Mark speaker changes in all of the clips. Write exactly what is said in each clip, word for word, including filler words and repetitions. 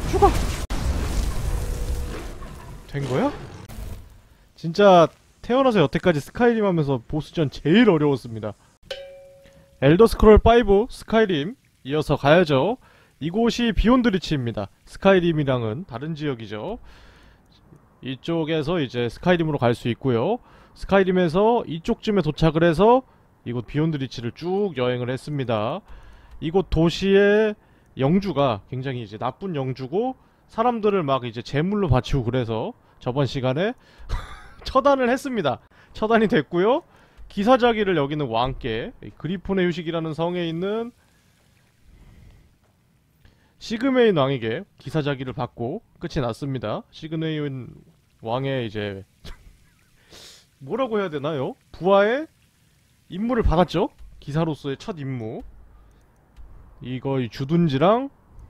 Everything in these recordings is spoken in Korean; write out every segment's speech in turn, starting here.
Speaker 1: 죽어! 된 거야? 진짜 태어나서 여태까지 스카이림 하면서 보스전 제일 어려웠습니다. 엘더 스크롤 파이브 스카이림 이어서 가야죠. 이곳이 비욘드 리치입니다. 스카이림이랑은 다른 지역이죠. 이쪽에서 이제 스카이림으로 갈 수 있고요. 스카이림에서 이쪽쯤에 도착을 해서 이곳 비욘드 리치를 쭉 여행을 했습니다. 이곳 도시의 영주가 굉장히 이제 나쁜 영주고 사람들을 막 이제 제물로 바치고 그래서 저번 시간에 처단을 했습니다. 처단이 됐고요. 기사자기를 여기는 왕께 그리폰의 휴식이라는 성에 있는 시그메인 왕에게 기사자기를 받고 끝이 났습니다. 시그메인 왕의 이제 뭐라고 해야 되나요? 부하의 임무를 받았죠? 기사로서의 첫 임무. 이거 이 주둔지랑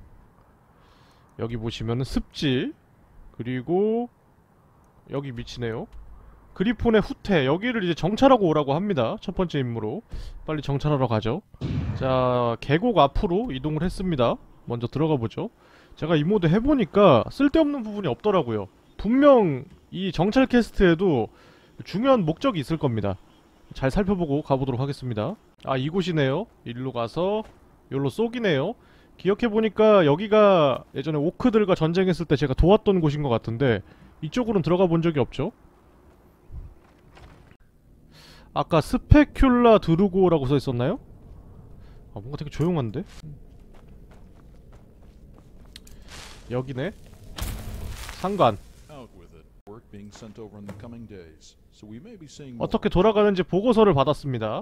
Speaker 1: 여기 보시면은 습지 그리고 여기 미치네요. 그리폰의 후퇴 여기를 이제 정찰하고 오라고 합니다. 첫 번째 임무로 빨리 정찰하러 가죠. 자, 계곡 앞으로 이동을 했습니다. 먼저 들어가 보죠. 제가 이 모드 해보니까 쓸데없는 부분이 없더라고요. 분명 이 정찰 퀘스트에도 중요한 목적이 있을 겁니다. 잘 살펴보고 가보도록 하겠습니다. 아, 이곳이네요. 일로 가서 여기로 쏘기네요. 기억해보니까 여기가 예전에 오크들과 전쟁했을 때 제가 도왔던 곳인 것 같은데 이쪽으로는 들어가 본 적이 없죠. 아까 스페큘라 드루고라고 써있었나요? 아, 뭔가 되게 조용한데? 여기네. 상관. 어떻게 돌아가는지 보고서를 받았습니다.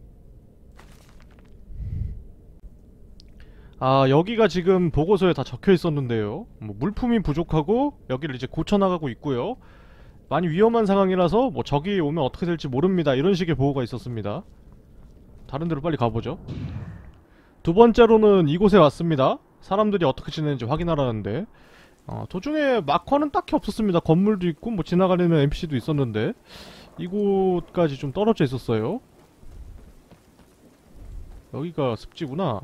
Speaker 1: 아, 여기가 지금 보고서에 다 적혀있었는데요. 뭐 물품이 부족하고 여기를 이제 고쳐나가고 있고요. 많이 위험한 상황이라서 뭐 적이 오면 어떻게 될지 모릅니다. 이런 식의 보고가 있었습니다. 다른 데로 빨리 가보죠. 두 번째로는 이곳에 왔습니다. 사람들이 어떻게 지내는지 확인하라는데 어, 도중에 마커는 딱히 없었습니다. 건물도 있고 뭐 지나가는 엔피씨도 있었는데 이곳까지 좀 떨어져 있었어요. 여기가 습지구나.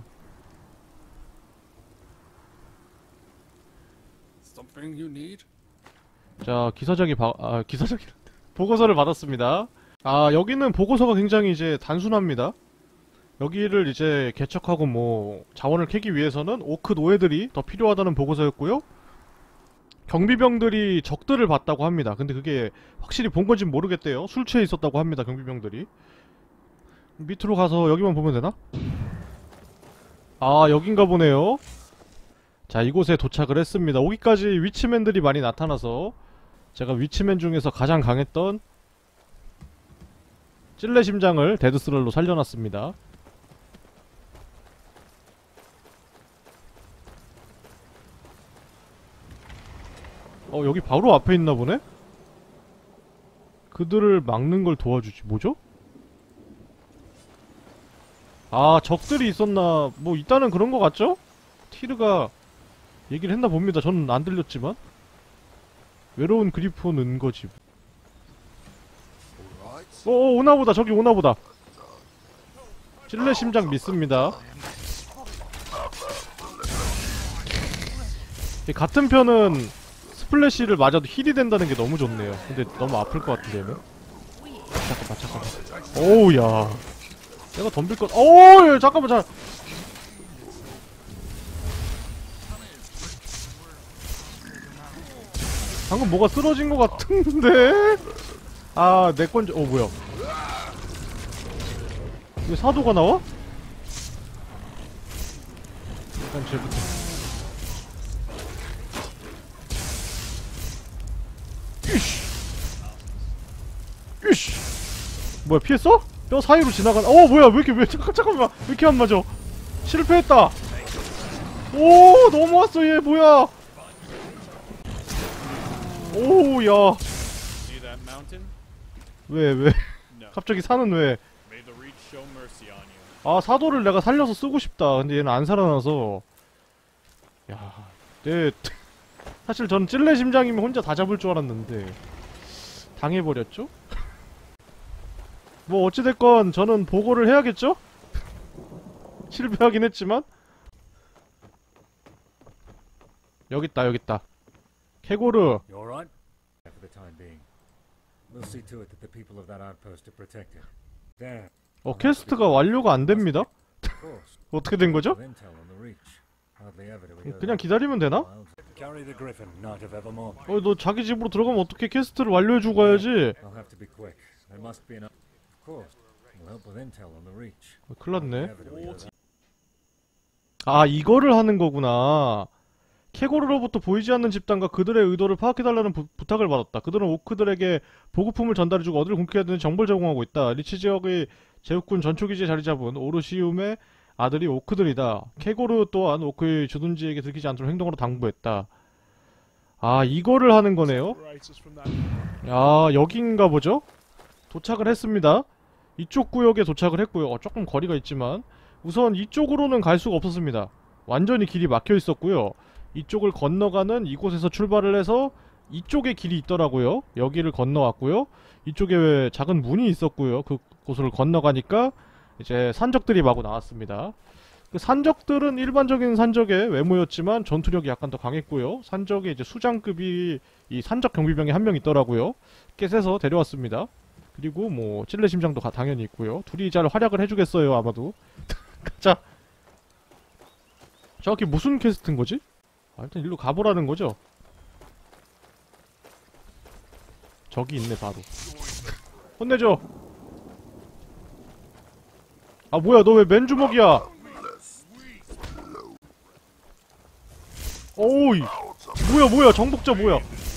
Speaker 1: 자, 기사자기 바.. 아, 기사자기 보고서를 받았습니다. 아, 여기는 보고서가 굉장히 이제 단순합니다. 여기를 이제 개척하고 뭐 자원을 캐기 위해서는 오크 노예들이 더 필요하다는 보고서였고요. 경비병들이 적들을 봤다고 합니다. 근데 그게 확실히 본 건진 모르겠대요. 술 취해 있었다고 합니다. 경비병들이. 밑으로 가서 여기만 보면 되나? 아, 여긴가 보네요. 자, 이곳에 도착을 했습니다. 여기까지 위치맨들이 많이 나타나서 제가 위치맨 중에서 가장 강했던 찔레심장을 데드스럴로 살려놨습니다. 어, 여기 바로 앞에 있나보네? 그들을 막는 걸 도와주지. 뭐죠? 아, 적들이 있었나 뭐 있다는 그런 거 같죠? 티르가 얘기를 했나 봅니다. 저는 안 들렸지만 외로운 그리폰 은거지. 어, 어, 오나보다. 저기 오나보다. 찔레 심장 믿습니다. 같은 편은 스플래시를 맞아도 힐이 된다는 게 너무 좋네요. 근데 너무 아플 것 같은데 얘는. 잠깐만 잠깐만. 오우 야, 내가 덤빌 것. 오우 잠깐만. 자, 방금 뭐가 쓰러진 것 같은데? 아, 내 건지. 어, 뭐야? 왜 사도가 나와? 일단 쟤부터. 이씨! 이씨! 뭐야, 피했어? 뼈 사이로 지나간. 어, 뭐야, 왜 이렇게, 왜, 잠깐, 잠깐만. 왜 이렇게 안 맞아? 실패했다! 오, 넘어왔어, 얘, 뭐야! 오우, 야. 왜, 왜? 갑자기 산은 왜? 아, 사도를 내가 살려서 쓰고 싶다. 근데 얘는 안 살아나서. 야, 내 사실 전 찔레 심장이면 혼자 다 잡을 줄 알았는데 당해버렸죠? 뭐 어찌됐건 저는 보고를 해야겠죠? 실패하긴 했지만. 여기 있다, 여기 있다. 캐고르.
Speaker 2: You all right? For the time being, we'll see to it that the people of that outpost are protected. There.
Speaker 1: 어, 퀘스트가 완료가 안 됩니다.
Speaker 2: Of course.
Speaker 1: 어떻게 된 거죠?
Speaker 2: With intel on the reach. Hardly ever do we go
Speaker 1: 그냥
Speaker 2: that
Speaker 1: 기다리면 되나?
Speaker 2: wild. Carry the Griffin, Knight of Evermore.
Speaker 1: 어, 너 자기 집으로 들어가면 어떻게 퀘스트를 완료해주고 가야지.
Speaker 2: I'll have to be quick. There must be enough. Of course. We'll help with intel on the reach.
Speaker 1: 어, 큰일 났네.
Speaker 2: Hardly ever do we go that-
Speaker 1: 아, 이거를 하는 거구나. 캐고르로부터 보이지 않는 집단과 그들의 의도를 파악해달라는 부, 부탁을 받았다. 그들은 오크들에게 보급품을 전달해주고 어디를 공격해야 되는지 정보를 제공하고 있다. 리치 지역의 제국군 전초기지에 자리 잡은 오르시움의 아들이 오크들이다. 캐고르 또한 오크의 주둔지에게 들키지 않도록 행동으로 당부했다. 아, 이거를 하는 거네요. 야, 여긴가 보죠? 도착을 했습니다. 이쪽 구역에 도착을 했고요. 어, 조금 거리가 있지만 우선 이쪽으로는 갈 수가 없었습니다. 완전히 길이 막혀 있었고요. 이쪽을 건너가는 이곳에서 출발을 해서 이쪽에 길이 있더라고요. 여기를 건너왔고요. 이쪽에 왜 작은 문이 있었고요. 그 곳을 건너가니까 이제 산적들이 마구 나왔습니다. 그 산적들은 일반적인 산적의 외모였지만 전투력이 약간 더 강했고요. 산적에 이제 수장급이 이 산적 경비병이 한 명 있더라고요. 깨세서 데려왔습니다. 그리고 뭐 찔레 심장도 가- 당연히 있고요. 둘이 잘 활약을 해주겠어요, 아마도. 가자. 정확히 무슨 퀘스트인 거지? 아, 일단 일로 가보라는 거죠? 저기 있네, 바로. 혼내줘! 아, 뭐야, 너 왜 맨주먹이야? 오이! 뭐야, 뭐야, 정복자 뭐야?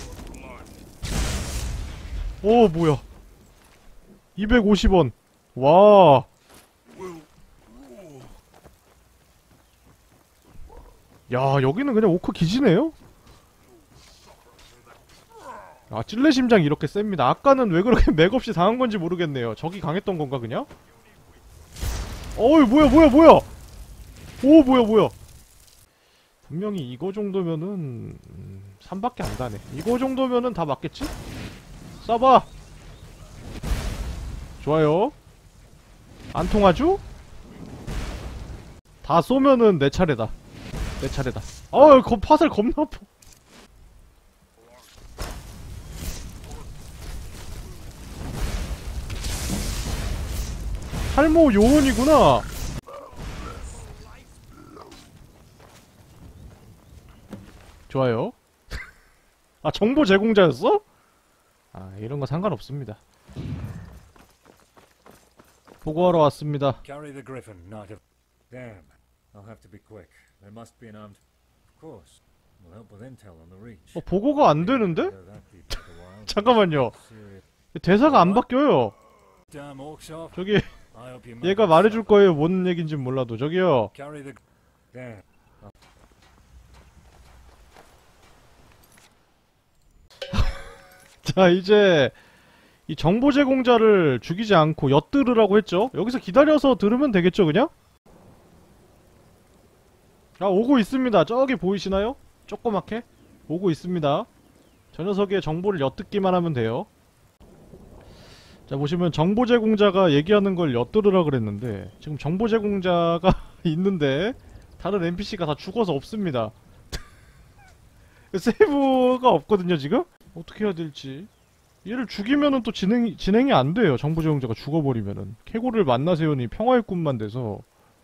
Speaker 1: 오, 뭐야. 이백오십 원. 와. 야, 여기는 그냥 오크 기지네요? 아, 찔레 심장 이렇게 셉니다. 아까는 왜 그렇게 맥없이 당한 건지 모르겠네요. 적이 강했던 건가, 그냥? 어이, 뭐야, 뭐야, 뭐야! 오, 뭐야, 뭐야! 분명히 이거 정도면은, 음, 삼밖에 안 가네. 이거 정도면은 다 맞겠지? 쏴봐! 좋아요. 안 통하죠? 다 쏘면은 내 차례다. 내 차례다. 어우, 거 화살 겁나 아파. 탈모 요원이구나. 좋아요. 아, 정보 제공자였어? 아, 이런 거 상관없습니다. 보고하러 왔습니다.
Speaker 2: Carry the Griffin, Knight of. Damn. I'll have to be quick. There must be an armed. Of course. We'll help with intel on the reach.
Speaker 1: 어, 보고가 안 되는데?
Speaker 2: Go that deep into the wild.
Speaker 1: 잠깐만요.
Speaker 2: Serious.
Speaker 1: 대사가 안 바뀌어요.
Speaker 2: Damn orkshark.
Speaker 1: 저기
Speaker 2: I hope you
Speaker 1: 얘가
Speaker 2: manage
Speaker 1: 말해줄
Speaker 2: to
Speaker 1: 거예요. 뭔 얘긴진 몰라도. 저기요.
Speaker 2: Carry the. Damn.
Speaker 1: 자, 이제 이 정보 제공자를 죽이지 않고 엿들으라고 했죠. 여기서 기다려서 들으면 되겠죠, 그냥? 아, 오고 있습니다. 저기 보이시나요? 조그맣게 오고 있습니다. 저 녀석의 정보를 엿듣기만 하면 돼요. 자, 보시면 정보 제공자가 얘기하는 걸 엿들으라 그랬는데 지금 정보 제공자가 있는데 다른 엔피씨가 다 죽어서 없습니다. 세이브가 없거든요, 지금? 어떻게 해야 될지. 얘를 죽이면은 또 진행이, 진행이 안 돼요. 정보 제공자가 죽어버리면은. 캐고를 만나세요니 평화의 꿈만 돼서.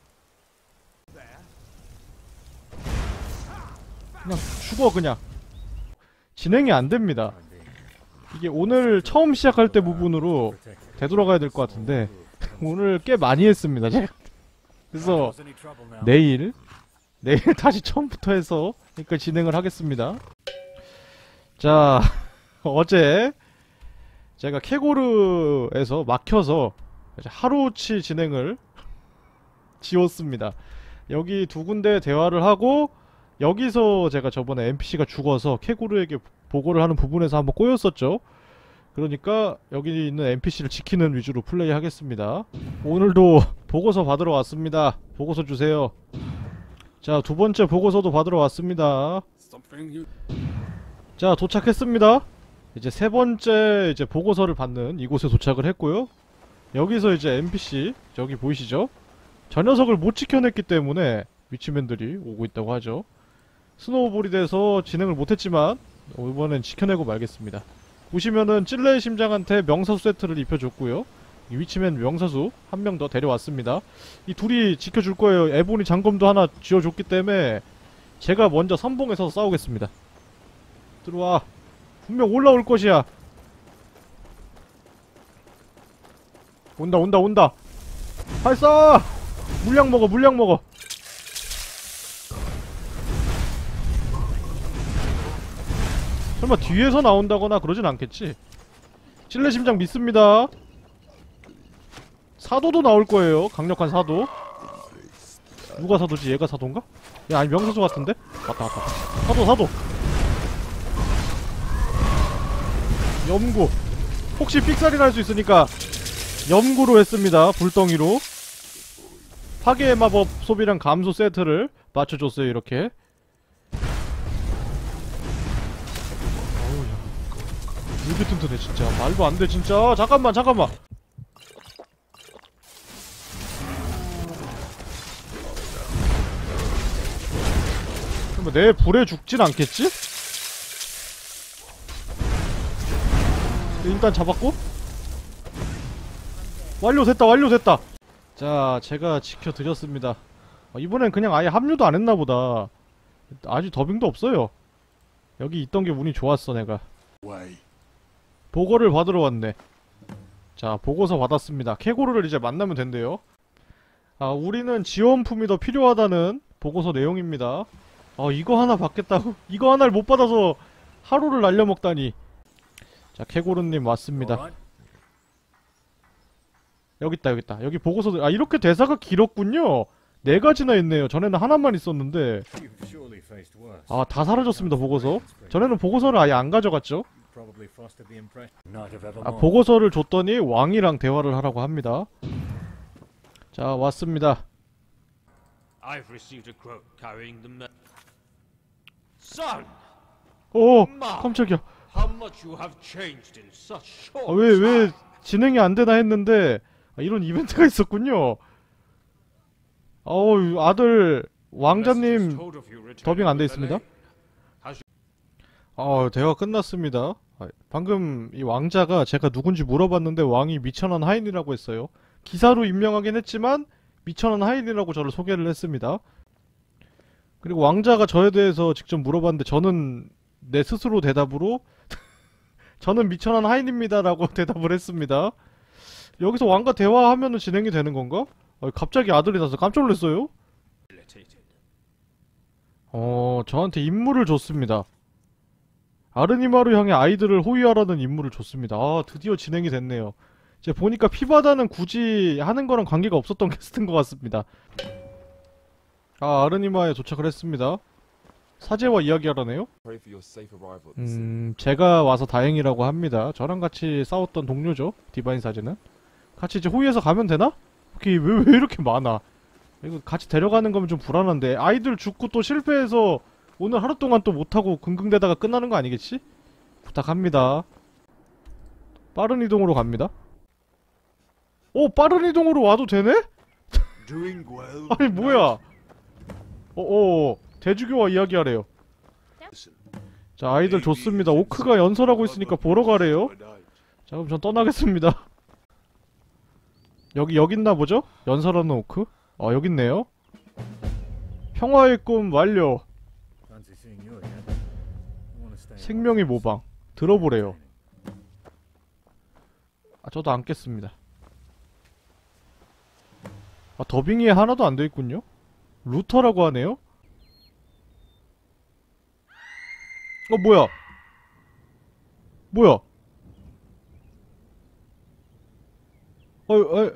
Speaker 1: 그냥 죽어, 그냥. 진행이 안 됩니다. 이게 오늘 처음 시작할 때 부분으로 되돌아가야 될 것 같은데 오늘 꽤 많이 했습니다, 제가. 그래서 내일 내일 다시 처음부터 해서 그러니까 진행을 하겠습니다. 자, 어제 제가 캐고르에서 막혀서 하루치 진행을 지웠습니다. 여기 두 군데 대화를 하고 여기서 제가 저번에 엔피씨가 죽어서 캐고르에게 보고를 하는 부분에서 한번 꼬였었죠. 그러니까 여기 있는 엔피씨를 지키는 위주로 플레이 하겠습니다. 오늘도 보고서 받으러 왔습니다. 보고서 주세요. 자, 두 번째 보고서도 받으러 왔습니다. 자, 도착했습니다. 이제 세 번째 이제 보고서를 받는 이곳에 도착을 했고요. 여기서 이제 엔피씨 저기 보이시죠? 저 녀석을 못 지켜냈기 때문에 위치맨들이 오고 있다고 하죠. 스노우볼이 돼서 진행을 못했지만 이번엔 지켜내고 말겠습니다. 보시면은 찔레의 심장한테 명사수 세트를 입혀줬고요. 이 위치맨 명사수 한 명 더 데려왔습니다. 이 둘이 지켜줄 거예요. 에보니 장검도 하나 쥐어줬기 때문에 제가 먼저 선봉에서 싸우겠습니다. 들어와. 분명 올라올 것이야. 온다 온다 온다. 발사! 물량 먹어 물량 먹어. 설마 뒤에서 나온다거나 그러진 않겠지? 찔레 심장 믿습니다. 사도도 나올 거예요. 강력한 사도. 누가 사도지? 얘가 사도인가? 야, 아니 명사수 같은데? 맞다 맞다. 사도 사도. 염구. 혹시 삑살이 날 수 있으니까 염구로 했습니다. 불덩이로. 파괴의 마법 소비량 감소 세트를 맞춰줬어요. 이렇게. 되게 튼튼해 진짜. 말도 안 돼 진짜. 잠깐만 잠깐만. 그럼 내 불에 죽진 않겠지? 일단 잡았고. 완료됐다 완료됐다. 자, 제가 지켜드렸습니다. 아, 이번엔 그냥 아예 합류도 안 했나보다. 아직 더빙도 없어요. 여기 있던 게 운이 좋았어 내가. 보고를 받으러 왔네. 자, 보고서 받았습니다. 케고르를 이제 만나면 된대요. 아, 우리는 지원품이 더 필요하다는 보고서 내용입니다. 아, 이거 하나 받겠다고? 이거 하나를 못 받아서 하루를 날려먹다니. 자, 케고르님 왔습니다.
Speaker 2: All right.
Speaker 1: 여깄다 여깄다. 여기 보고서들. 아, 이렇게 대사가 길었군요. 네 가지나 있네요. 전에는 하나만 있었는데.
Speaker 2: You've surely faced worse.
Speaker 1: 아, 다 사라졌습니다. 보고서. 전에는 보고서를 아예 안 가져갔죠.
Speaker 2: Probably fostered the impression. Night of
Speaker 1: 아,
Speaker 2: Evermore.
Speaker 1: 보고서를 줬더니 왕이랑 대화를 하라고 합니다. 자, 왔습니다.
Speaker 3: I've received a quote carrying the me- Son,
Speaker 1: 오, 깜짝이야.
Speaker 3: how much you have changed in such short
Speaker 1: 아, 왜, 왜
Speaker 3: time.
Speaker 1: 진행이 안 되나 했는데 아, 이런 이벤트가 있었군요. 어우, 아들 왕자님 더빙 안 돼 있습니다. 어, 대화 끝났습니다. 아, 방금 이 왕자가 제가 누군지 물어봤는데 왕이 미천한 하인이라고 했어요. 기사로 임명하긴 했지만 미천한 하인이라고 저를 소개를 했습니다. 그리고 왕자가 저에 대해서 직접 물어봤는데 저는 내 스스로 대답으로 저는 미천한 하인입니다 라고 대답을 했습니다. 여기서 왕과 대화하면은 진행이 되는 건가? 아, 갑자기 아들이 나서 깜짝 놀랐어요. 어, 저한테 임무를 줬습니다. 아르니마루 향해 아이들을 호위하라는 임무를 줬습니다. 아, 드디어 진행이 됐네요. 이제 보니까 피바다는 굳이 하는 거랑 관계가 없었던 퀘스트인 것 같습니다. 아, 아르니마에 도착을 했습니다. 사제와 이야기하라네요? 음, 제가 와서 다행이라고 합니다. 저랑 같이 싸웠던 동료죠, 디바인 사제는. 같이 이제 호위해서 가면 되나? 오케이, 왜, 왜 이렇게 많아? 이거 같이 데려가는 거면 좀 불안한데. 아이들 죽고 또 실패해서 오늘 하루 동안 또 못하고 긍긍대다가 끝나는 거 아니겠지? 부탁합니다. 빠른 이동으로 갑니다. 오, 빠른 이동으로 와도 되네? 아니, 뭐야? 어어, 대주교와 이야기하래요. 자, 아이들 좋습니다. 오크가 연설하고 있으니까 보러 가래요. 자, 그럼 전 떠나겠습니다. 여기, 여기 있나 보죠? 연설하는 오크? 어, 여기 있네요. 평화의 꿈 완료.
Speaker 2: Fancy seeing you again. I wanna stay.
Speaker 1: 생명의 모방. 들어보래요. 아, 저도 안 깼습니다. 아, 더빙이 하나도 안 돼있군요? 루터라고 하네요? 어, 뭐야? 뭐야? 어, 어,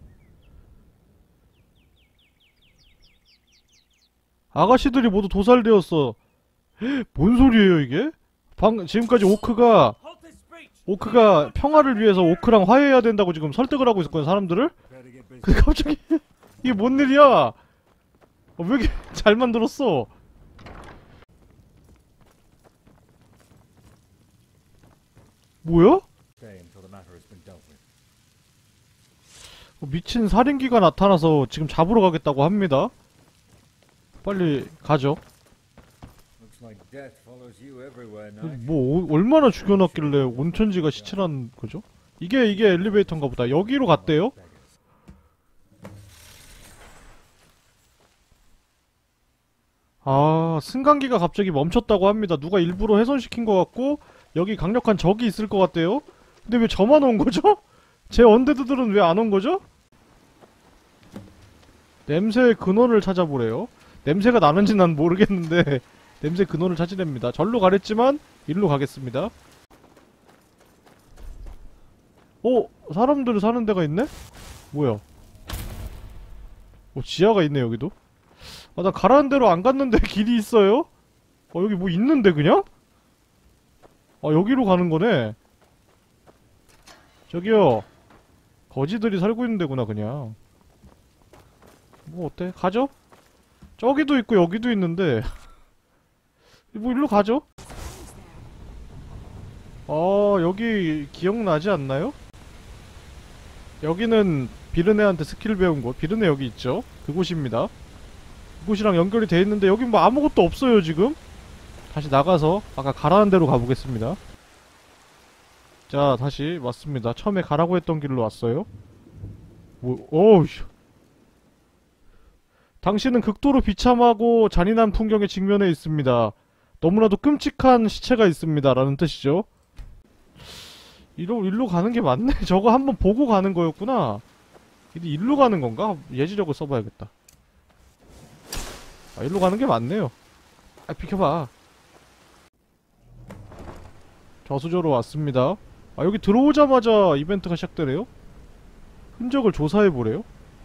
Speaker 1: 아가씨들이 모두 도살되었어. 헉, 뭔 소리예요 이게? 방, 지금까지 오크가 오크가 평화를 위해서 오크랑 화해해야 된다고 지금 설득을 하고 있었거든, 사람들을?
Speaker 2: Better get busy.
Speaker 1: 근데 갑자기 이게 뭔 일이야? 어, 왜 이렇게 잘 만들었어? 뭐야?
Speaker 2: Stay until the matter has been dealt with.
Speaker 1: 어, 미친 살인귀가 나타나서 지금 잡으러 가겠다고 합니다. 빨리 가죠.
Speaker 2: Looks like death follows you everywhere, Knight.
Speaker 1: 뭐 오- 얼마나 죽여놨길래 온천지가 시체란 거죠? 이게 이게 엘리베이터인가 보다. 여기로 갔대요? 아, 승강기가 갑자기 멈췄다고 합니다. 누가 일부러 훼손시킨 것 같고 여기 강력한 적이 있을 것 같대요? 근데 왜 저만 온 거죠? 제 언데드들은 왜 안 온 거죠? 냄새의 근원을 찾아보래요. 냄새가 나는지 난 모르겠는데 냄새 근원을 찾으랍니다. 절로 가랬지만 일로 가겠습니다. 어? 사람들 사는 데가 있네? 뭐야? 어, 지하가 있네 여기도. 아, 나 가라는 대로 안 갔는데 길이 있어요? 어, 여기 뭐 있는데 그냥? 아, 여기로 가는 거네. 저기요. 거지들이 살고 있는 데구나 그냥. 뭐 어때? 가죠? 저기도 있고 여기도 있는데 뭐 일로 가죠? 아, 여기 기억나지 않나요? 여기는 비르네한테 스킬 배운 곳. 비르네 여기 있죠? 그곳입니다. 그곳이랑 연결이 돼 있는데 여기 뭐 아무것도 없어요 지금. 다시 나가서 아까 가라는 대로 가보겠습니다. 자, 다시 왔습니다. 처음에 가라고 했던 길로 왔어요. 뭐, 어우, 당신은 극도로 비참하고 잔인한 풍경에 직면해 있습니다. 너무나도 끔찍한 시체가 있습니다. 라는 뜻이죠. 일로, 일로 가는 게 맞네? 저거 한번 보고 가는 거였구나. 근데 일로 가는 건가? 예지력을 써봐야겠다. 아, 일로 가는 게 맞네요. 아, 비켜봐. 저수저로 왔습니다. 아, 여기 들어오자마자 이벤트가 시작되네요? 흔적을 조사해보래요?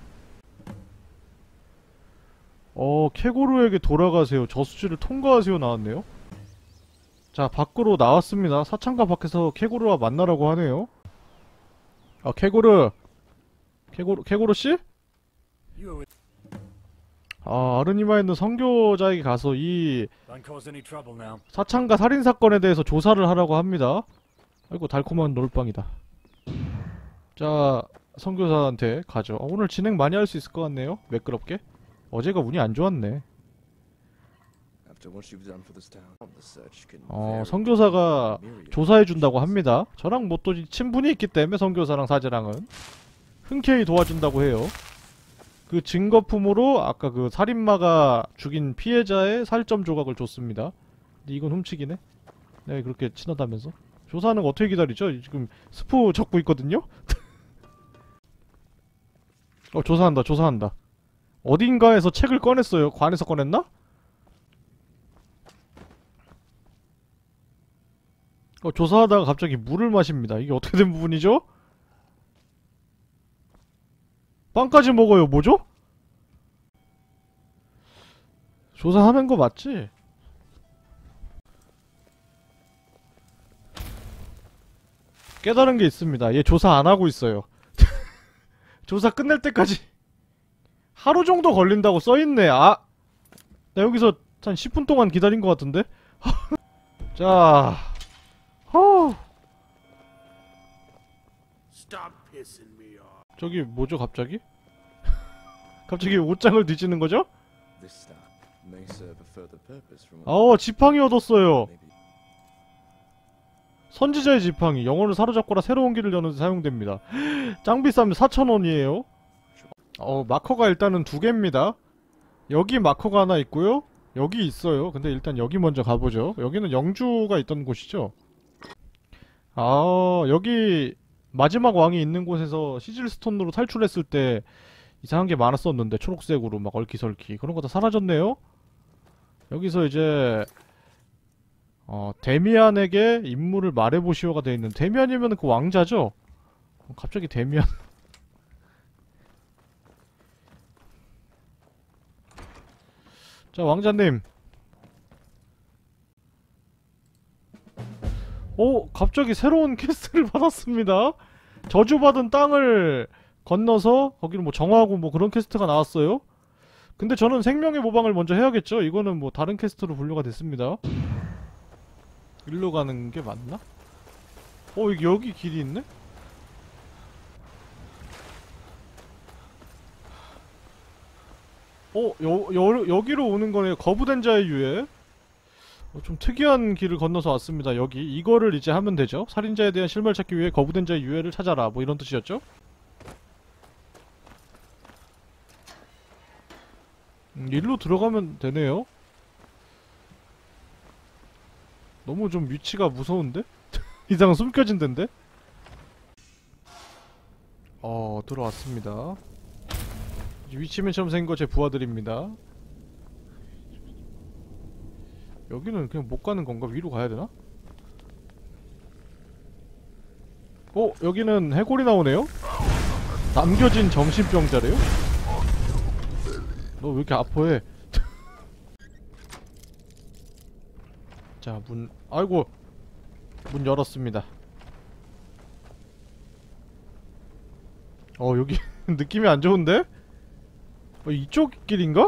Speaker 1: 어, 케고르에게 돌아가세요. 저수지를 통과하세요 나왔네요. 자, 밖으로 나왔습니다. 사창가 밖에서 케고르와 만나라고 하네요. 아, 케고르. 케고르, 케고르씨?
Speaker 2: You were
Speaker 1: 아, 아르니마에 있는 선교자에게 가서 이
Speaker 2: don't cause any trouble now.
Speaker 1: 사창가 살인사건에 대해서 조사를 하라고 합니다. 아이고, 달콤한 롤빵이다. 자, 선교사한테 가죠. 아, 오늘 진행 많이 할 수 있을 것 같네요. 매끄럽게. 어제가 운이 안 좋았네. 어, 선교사가 조사해준다고 합니다. 저랑 뭐 또 친분이 있기 때문에 선교사랑 사제랑은 흔쾌히 도와준다고 해요. 그 증거품으로 아까 그 살인마가 죽인 피해자의 살점 조각을 줬습니다. 근데 이건 훔치기네? 내가 그렇게 친하다면서? 조사하는 거 어떻게 기다리죠? 지금 스포 적고 있거든요? 어, 조사한다, 조사한다. 어딘가에서 책을 꺼냈어요. 관에서 꺼냈나? 어, 조사하다가 갑자기 물을 마십니다. 이게 어떻게 된 부분이죠? 빵까지 먹어요. 뭐죠? 조사하는 거 맞지? 깨달은 게 있습니다. 얘 조사 안 하고 있어요. 조사 끝낼 때까지 하루 정도 걸린다고 써있네. 아! 나 여기서 한 십 분 동안 기다린 것 같은데? 자, 허.
Speaker 3: Stop pissing me off.
Speaker 1: 저기 뭐죠 갑자기? 갑자기 옷장을 뒤지는 거죠? 어, 지팡이 얻었어요. 선지자의 지팡이. 영혼을 사로잡거나 새로운 길을 여는 데 사용됩니다. 짱 비싸면 사천 원이에요. 어, 마커가 일단은 두 개입니다. 여기 마커가 하나 있고요. 여기 있어요. 근데 일단 여기 먼저 가보죠. 여기는 영주가 있던 곳이죠. 아, 여기 마지막 왕이 있는 곳에서 시질스톤으로 탈출했을 때 이상한 게 많았었는데 초록색으로 막 얼키설키 그런 거 다 사라졌네요. 여기서 이제 어, 데미안에게 임무를 말해보시오가 돼있는. 데미안이면 그 왕자죠? 어, 갑자기 데미안 자, 왕자님. 오, 갑자기 새로운 퀘스트를 받았습니다. 저주받은 땅을 건너서 거기를 뭐 정화하고 뭐 그런 퀘스트가 나왔어요. 근데 저는 생명의 모방을 먼저 해야겠죠? 이거는 뭐 다른 퀘스트로 분류가 됐습니다. 일로 가는 게 맞나? 어, 여기, 여기 길이 있네? 어, 여, 여, 여기로 오는 거네요. 거부된 자의 유해. 어, 좀 특이한 길을 건너서 왔습니다. 여기 이거를 이제 하면 되죠. 살인자에 대한 실마리를 찾기 위해 거부된 자의 유해를 찾아라. 뭐 이런 뜻이었죠? 음, 일로 들어가면 되네요. 너무 좀 위치가 무서운데? 이상한 숨겨진 데인데? 어, 들어왔습니다. 위치맨처럼 생긴 거 제 부하들입니다. 여기는 그냥 못 가는 건가? 위로 가야 되나? 어? 여기는 해골이 나오네요? 남겨진 정신병자래요? 너 왜 이렇게 아파해? 자, 문, 아이고! 문 열었습니다. 어, 여기 느낌이 안 좋은데? 어, 이쪽 길인가?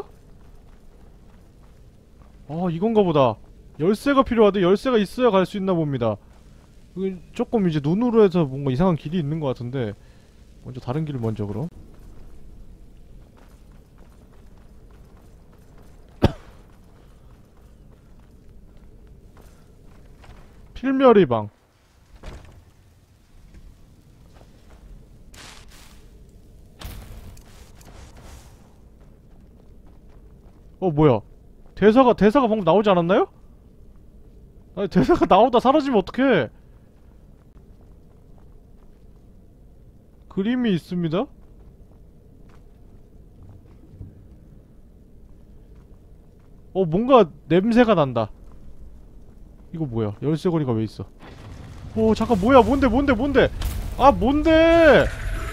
Speaker 1: 아, 이건가 보다. 열쇠가 필요하대. 열쇠가 있어야 갈 수 있나 봅니다. 여기 조금 이제 눈으로 해서 뭔가 이상한 길이 있는 것 같은데 먼저 다른 길을 먼저 그럼. 필멸의 방. 어, 뭐야? 대사가 대사가 방금 나오지 않았나요? 아니, 대사가 나오다 사라지면 어떡해? 그림이 있습니다. 어, 뭔가 냄새가 난다. 이거 뭐야? 열쇠고리가 왜 있어? 오, 잠깐, 뭐야? 뭔데 뭔데 뭔데? 아, 뭔데?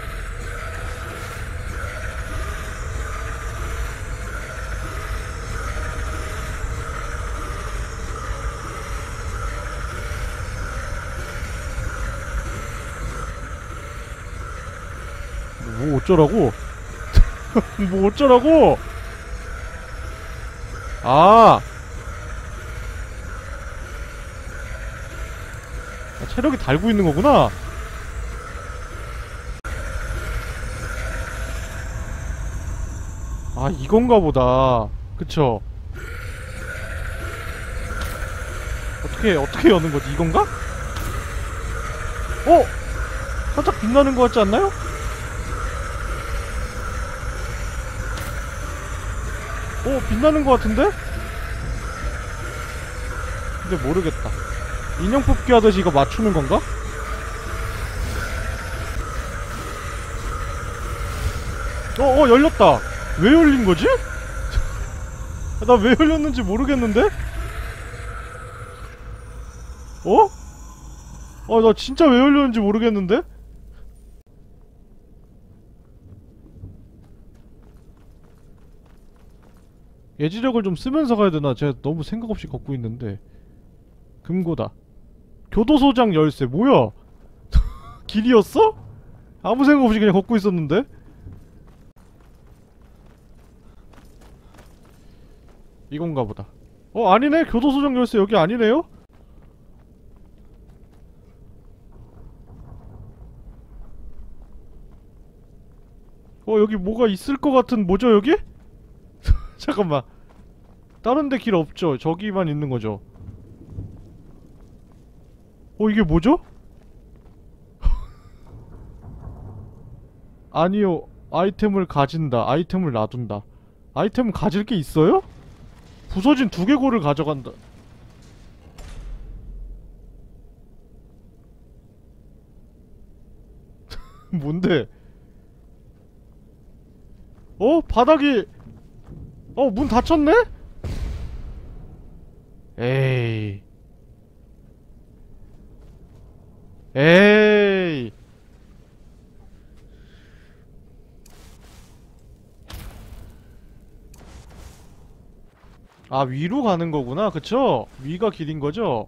Speaker 1: 뭐 어쩌라고? 뭐 어쩌라고? 아, 아, 체력이 달고 있는 거구나. 아, 이건가 보다. 그쵸? 어떻게 어떻게 여는 거지? 이건가? 어? 살짝 빛나는 거 같지 않나요? 오, 빛나는 것 같은데? 근데 모르겠다. 인형 뽑기 하듯이 이거 맞추는 건가? 어, 어, 열렸다. 왜 열린 거지? 나 왜 열렸는지 모르겠는데? 어? 어, 나 진짜 왜 열렸는지 모르겠는데? 예지력을 좀 쓰면서 가야 되나? 제가 너무 생각 없이 걷고 있는데. 금고다. 교도소장 열쇠. 뭐야? 길이었어? 아무 생각 없이 그냥 걷고 있었는데? 이건가 보다. 어, 아니네? 교도소장 열쇠 여기 아니네요? 어, 여기 뭐가 있을 것 같은, 뭐죠, 여기? 잠깐만. 다른 데 길 없죠? 저기만 있는 거죠? 어, 이게 뭐죠? 아니요. 아이템을 가진다. 아이템을 놔둔다. 아이템을 가질 게 있어요? 부서진 두개골을 가져간다. 뭔데? 어? 바닥이 어, 문 닫혔네? 에이. 에이. 아, 위로 가는 거구나. 그쵸? 위가 길인 거죠?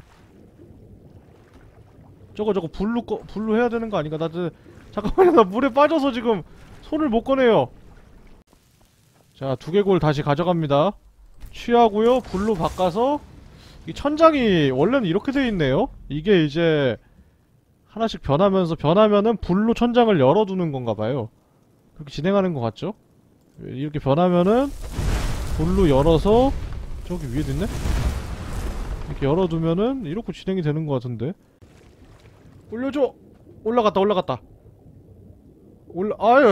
Speaker 1: 저거 저거 불로 꺼, 불로 해야 되는 거 아닌가? 나 저, 잠깐만요. 나 물에 빠져서 지금 손을 못 꺼내요. 자, 두개골 다시 가져갑니다. 취하고요. 불로 바꿔서 이 천장이 원래는 이렇게 돼 있네요. 이게 이제 하나씩 변하면서 변하면은 불로 천장을 열어두는 건가 봐요. 그렇게 진행하는 것 같죠? 이렇게 변하면은 불로 열어서 저기 위에도 있네? 이렇게 열어두면은 이렇게 진행이 되는 것 같은데. 올려줘. 올라갔다 올라갔다. 올라 아유.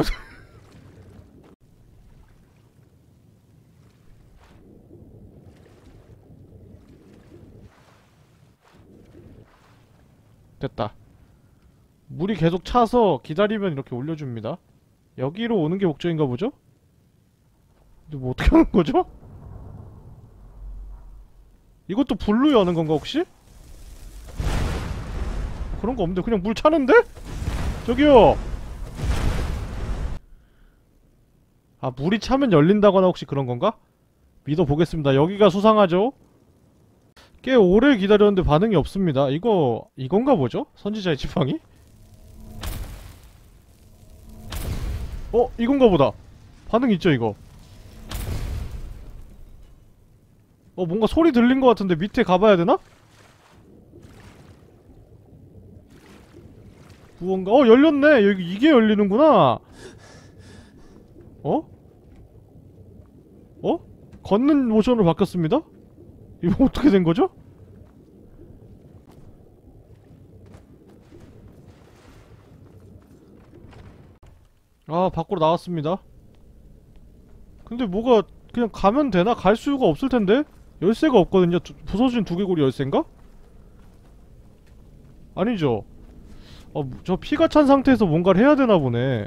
Speaker 1: 됐다. 물이 계속 차서 기다리면 이렇게 올려줍니다. 여기로 오는 게 목적인가 보죠? 근데 뭐 어떻게 하는 거죠? 이것도 불로 여는 건가 혹시? 그런 거 없는데 그냥 물 차는데? 저기요. 아, 물이 차면 열린다거나 혹시 그런 건가? 믿어보겠습니다. 여기가 수상하죠? 꽤 오래 기다렸는데 반응이 없습니다. 이거 이건가 보죠? 선지자의 지팡이? 어? 이건가 보다. 반응 있죠 이거? 어, 뭔가 소리 들린 것 같은데 밑에 가봐야 되나? 무언가 어, 열렸네. 여기 이게 열리는구나. 어? 어? 걷는 모션으로 바뀌었습니다? 이거 어떻게 된 거죠? 아, 밖으로 나왔습니다. 근데 뭐가 그냥 가면 되나? 갈 수가 없을 텐데? 열쇠가 없거든요. 두, 부서진 두개골이 열쇠인가? 아니죠. 어, 저 피가 찬 상태에서 뭔가를 해야 되나 보네.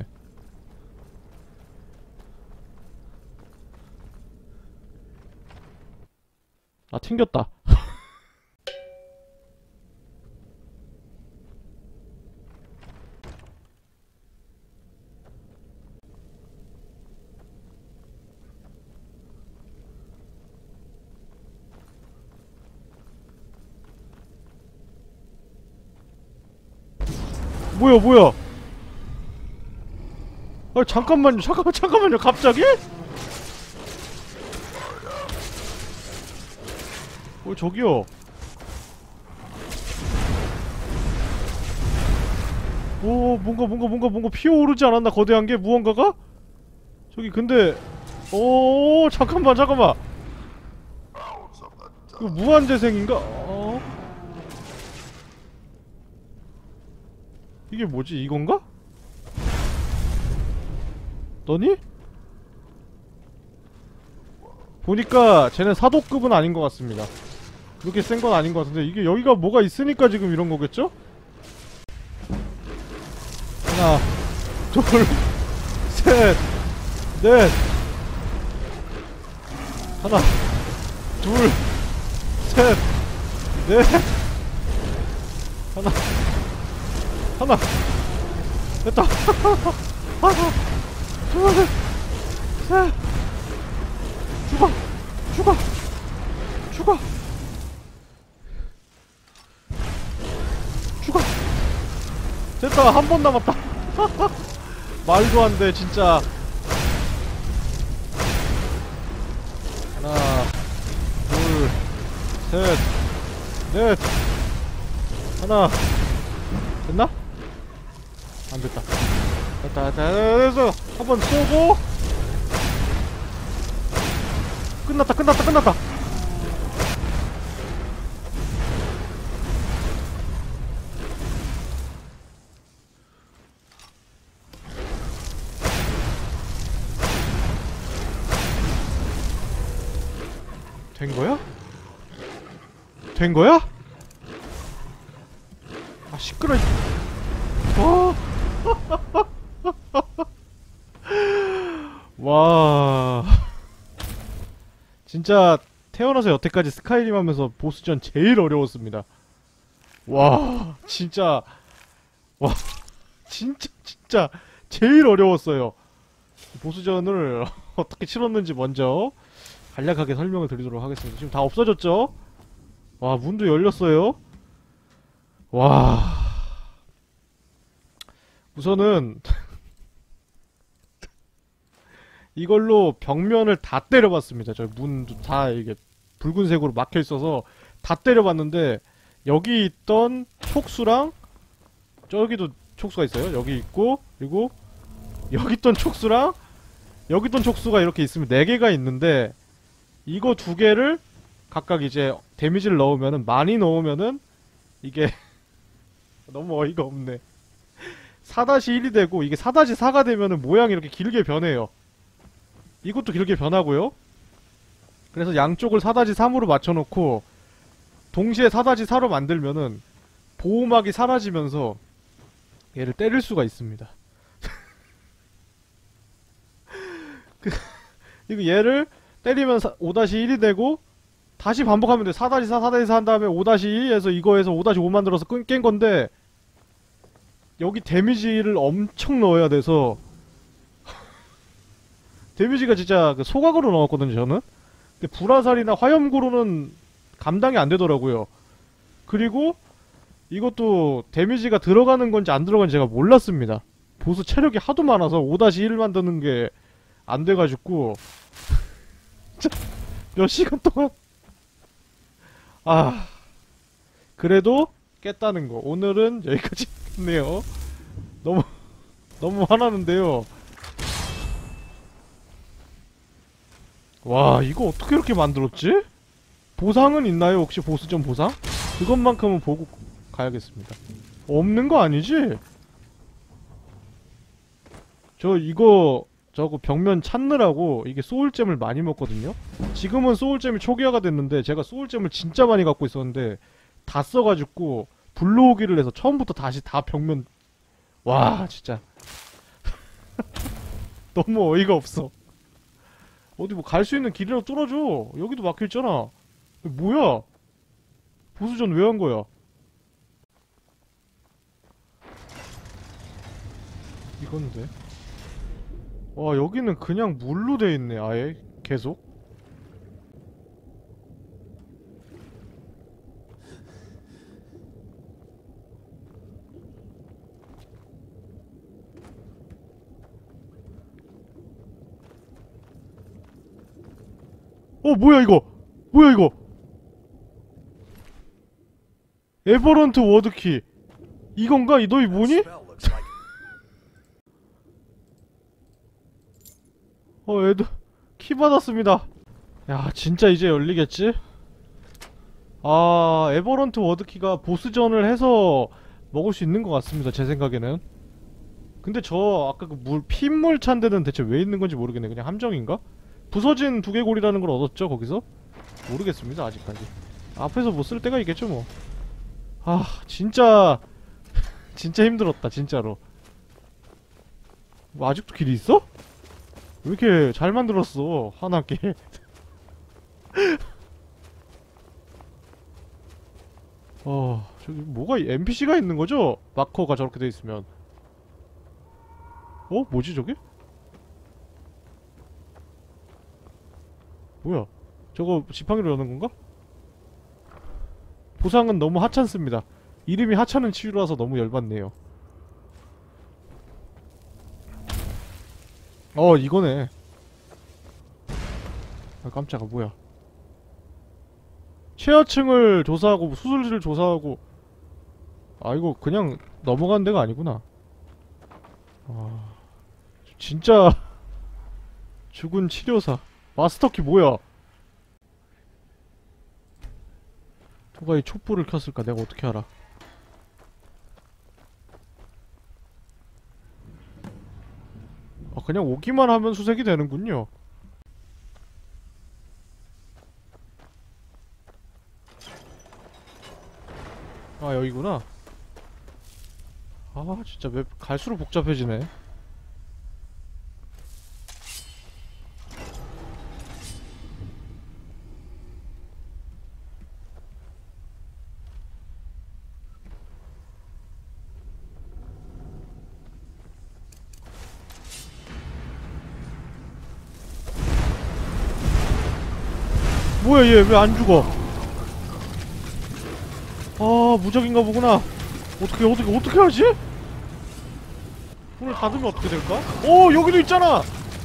Speaker 1: 아, 튕겼다. 뭐야 뭐야. 아, 잠깐만요 잠깐만 잠깐만요 갑자기? 어, 저기요. 오, 뭔가 뭔가 뭔가 뭔가 피어오르지 않았나 거대한 게 무언가가? 저기 근데 오, 잠깐만 잠깐만. 이거 무한재생인가? 어? 이게 뭐지? 이건가? 너니? 보니까 쟤네 사도급은 아닌 것 같습니다. 그렇게 센 건 아닌 것 같은데 이게 여기가 뭐가 있으니까 지금 이런 거겠죠? 하나, 둘, 셋, 넷. 하나, 둘, 셋, 넷. 하나, 하나. 됐다. 하나, 둘, 셋. 죽어! 죽어! 죽어! 죽어! 됐다! 한 번 남았다! 말도 안 돼, 진짜. 하나, 둘, 셋, 넷. 하나. 됐나? 안 됐다. 됐다, 됐다, 됐어! 한 번 쏘고! 끝났다 끝났다 끝났다. 된 거야? 된 거야? 아, 시끄러. 와. 와. 진짜 태어나서 여태까지 스카이림 하면서 보스전 제일 어려웠습니다. 와, 진짜. 와, 진짜 진짜 제일 어려웠어요. 보스전을 어떻게 치렀는지 먼저 간략하게 설명을 드리도록 하겠습니다. 지금 다 없어졌죠? 와, 문도 열렸어요. 와, 우선은 이걸로 벽면을 다 때려봤습니다. 저 문도 다 이게 붉은색으로 막혀있어서 다 때려봤는데 여기 있던 촉수랑 저기도 촉수가 있어요. 여기 있고 그리고 여기 있던 촉수랑 여기 있던 촉수가 이렇게 있으면 네 개가 있는데 이거 두 개를 각각 이제 데미지를 넣으면은 많이 넣으면은 이게 너무 어이가 없네. 사 일이 되고 이게 사 사가 되면은 모양이 이렇게 길게 변해요. 이것도 길게 변하고요. 그래서 양쪽을 사 삼으로 맞춰놓고 동시에 사 사로 만들면은 보호막이 사라지면서 얘를 때릴 수가 있습니다. 그, 이거 얘를 때리면 오 일이 되고 다시 반복하면 돼. 사 사, 사 사 한 다음에 오 이에서 이거에서 오 오 만들어서 끈, 깬 건데 여기 데미지를 엄청 넣어야 돼서 데미지가 진짜 그 소각으로 넣었거든요, 저는. 근데 불화살이나 화염구로는 감당이 안 되더라고요. 그리고 이것도 데미지가 들어가는 건지 안 들어가는지 제가 몰랐습니다. 보스 체력이 하도 많아서 오 일 만드는 게 안 돼가지고 몇 시간 동안 아 그래도 깼다는 거. 오늘은 여기까지 했네요. 너무 너무 화나는데요. 와 이거 어떻게 이렇게 만들었지? 보상은 있나요? 혹시 보스전 보상? 그것만큼은 보고 가야겠습니다. 없는 거 아니지? 저 이거 저거 벽면 찾느라고 이게 소울잼을 많이 먹거든요? 지금은 소울잼이 초기화가 됐는데 제가 소울잼을 진짜 많이 갖고 있었는데 다 써가지고 불러오기를 해서 처음부터 다시 다 벽면 와 진짜 너무 어이가 없어. 어디 뭐 갈 수 있는 길이라도 뚫어줘. 여기도 막혀있잖아. 뭐야? 보수전 왜 한 거야? 이건데? 와 여기는 그냥 물로 돼 있네. 아예 계속. 어 뭐야 이거? 뭐야 이거? 에버런트 워드키 이건가? 이 너희 뭐니? 어 애도 키 받았습니다. 야 진짜 이제 열리겠지? 아 에버런트 워드키가 보스전을 해서 먹을 수 있는 것 같습니다. 제 생각에는. 근데 저 아까 그 물 핏물 찬 데는 대체 왜 있는 건지 모르겠네. 그냥 함정인가? 부서진 두개골이라는 걸 얻었죠 거기서? 모르겠습니다 아직까지. 앞에서 뭐 쓸 때가 있겠죠 뭐. 아 진짜 진짜 힘들었다 진짜로. 뭐 아직도 길이 있어? 왜 이렇게 잘 만들었어 하나께. 어 저기 뭐가 엔피씨가 있는 거죠? 마커가 저렇게 돼 있으면. 어 뭐지 저게? 뭐야? 저거 지팡이로 여는 건가? 보상은 너무 하찮습니다. 이름이 하찮은 치유라서 너무 열받네요. 어 이거네. 아 깜짝아 뭐야. 최하층을 조사하고 수술실을 조사하고. 아 이거 그냥 넘어간 데가 아니구나. 아 진짜 죽은 치료사. 마스터키 뭐야? 누가 이 촛불을 켰을까? 내가 어떻게 알아? 아 그냥 오기만 하면 수색이 되는군요. 아 여기구나. 아 진짜 맵 갈수록 복잡해지네. 뭐야 얘 왜 안 죽어? 아 무적인가 보구나. 어떻게 어떻게 어떻게 하지? 문을 닫으면 어떻게 될까? 오 여기도 있잖아.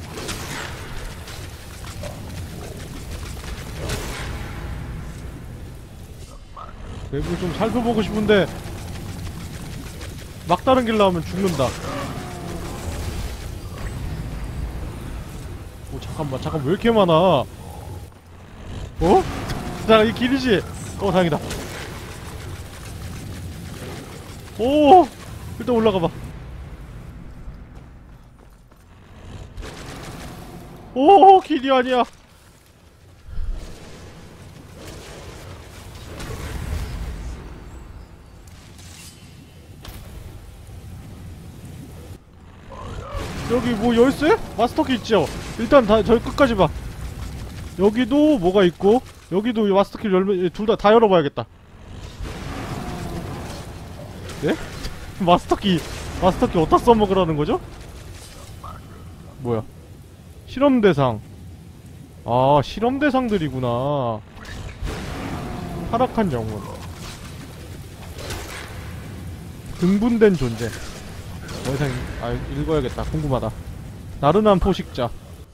Speaker 1: 맵을 좀 살펴보고 싶은데 막다른 길 나오면 죽는다. 오 잠깐만 잠깐 왜 이렇게 많아? 어? 자, 이 길이지? 어, 다행이다. 오! 일단 올라가봐. 오, 길이 아니야. 여기 뭐 열쇠? 마스터키 있죠? 일단 다 저기 끝까지 봐. 여기도 뭐가 있고, 여기도 마스터키를 열면 둘 다 다 열어봐야겠다. 예? 마스터키 마스터키 어디다 써먹으라는 거죠? 뭐야? 실험 대상. 아, 실험 대상들이구나. 타락한 영혼. 등분된 존재. 더 이상 아 읽어야겠다. 궁금하다. 나른한 포식자.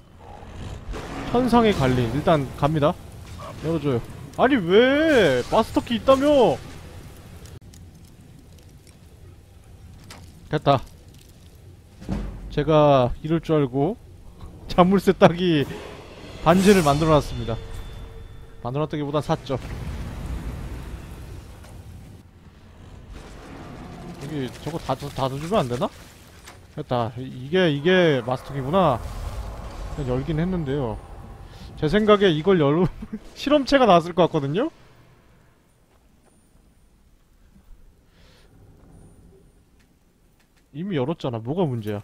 Speaker 1: 천상의 관리. 일단 갑니다. 열어줘요. 아니 왜? 마스터키 있다며? 됐다. 제가 이럴 줄 알고 자물쇠 따기 반지를 만들어놨습니다. 만들어놨다기보단 샀죠. 여기 저거 다 닫아주면 안되나? 됐다. 이게 이게 마스터키구나. 그냥 열긴 했는데요. 제 생각에 이걸 열 실험체가 나왔을 것 같거든요? 이미 열었잖아. 뭐가 문제야?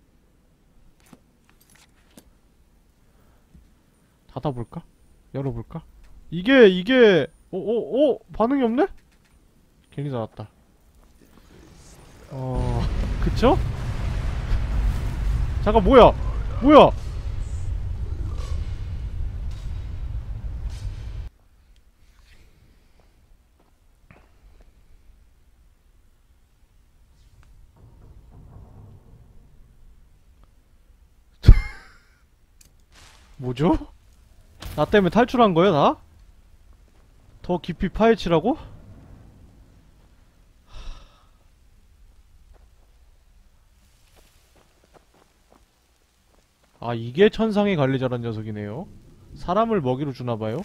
Speaker 1: 닫아볼까? 열어볼까? 이게 이게 어어어 어, 반응이 없네? 괜히 닫았다. 어... 그쵸? 잠깐 뭐야? 뭐야? 뭐죠? 나 때문에 탈출한 거야, 나? 더 깊이 파헤치라고? 아, 이게 천상의 관리자란 녀석이네요. 사람을 먹이로 주나봐요.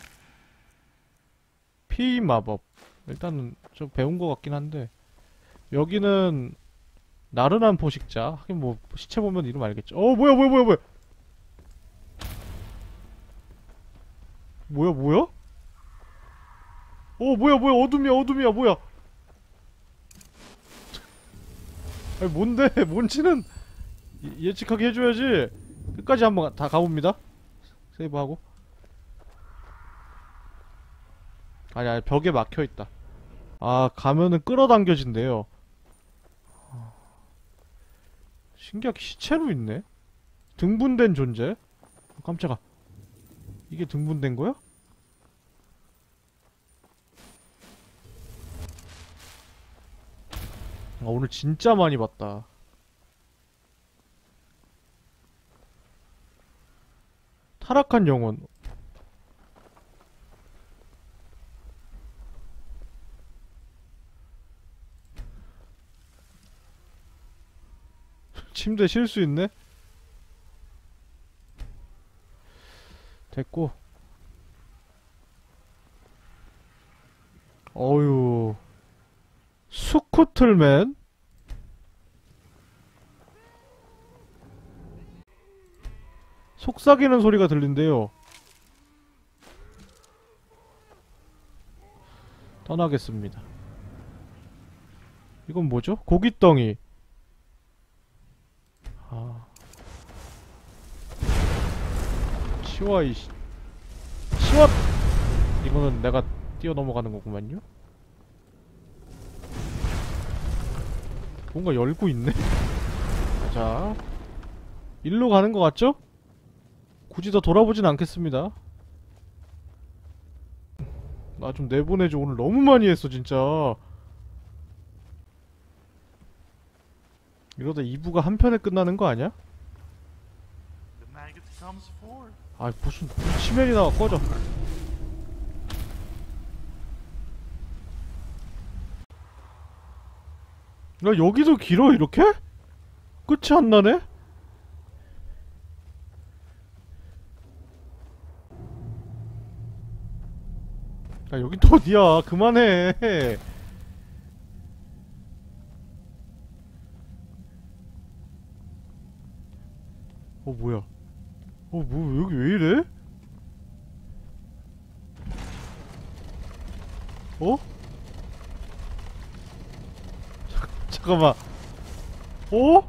Speaker 1: 피임 마법. 일단은 좀 배운 것 같긴 한데, 여기는 나른한 포식자. 하긴 뭐 시체 보면 이름 알겠죠. 어, 뭐야 뭐야 뭐야 뭐야 뭐야 뭐야? 어, 뭐야 뭐야 어둠이야 어둠이야 뭐야? 아니 뭔데? 뭔지는 예- 예측하게 해줘야지. 끝까지 한번 다 가봅니다. 세이브하고. 아니 아니 벽에 막혀있다. 아, 가면은 끌어당겨진대요. 신기하게 시체로 있네. 등분된 존재. 깜짝아. 이게 등분된 거야? 아, 오늘 진짜 많이 봤다. 타락한 영혼. 침대 쉴 수 있네? 됐고. 어휴. 스쿠틀맨? 속삭이는 소리가 들린대요. 떠나겠습니다. 이건 뭐죠? 고깃덩이. 아. 치워 이씨. 치워! 이거는 내가 뛰어넘어가는 거구만요? 뭔가 열고 있네? 자, 일로 가는 거 같죠? 굳이 더 돌아보진 않겠습니다. 나 좀 내보내줘. 오늘 너무 많이 했어 진짜. 이러다 이 부가 한 편에 끝나는 거 아니야?
Speaker 3: The maggot comes forward.
Speaker 1: 아, 무슨 치멜이 나와. 꺼져. 야, 여기도 길어 이렇게? 끝이 안 나네? 야 여긴 또 어디야? 그만해. 어 뭐야? 어 뭐 여기 왜 이래? 어? 잠깐만. 어?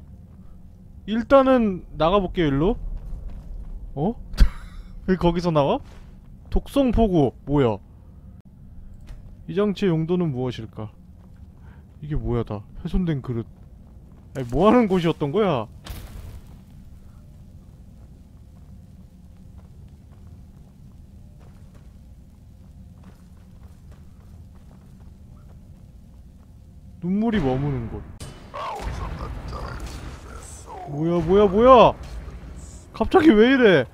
Speaker 1: 일단은 나가볼게요 일로. 어? 왜 거기서 나와? 독성 포구 뭐야? 이 장치의 용도는 무엇일까? 이게 뭐야 다 훼손된 그릇. 아니 뭐하는 곳이었던 거야? 눈물이 머무는 곳. 뭐야 뭐야 뭐야? 갑자기 왜 이래?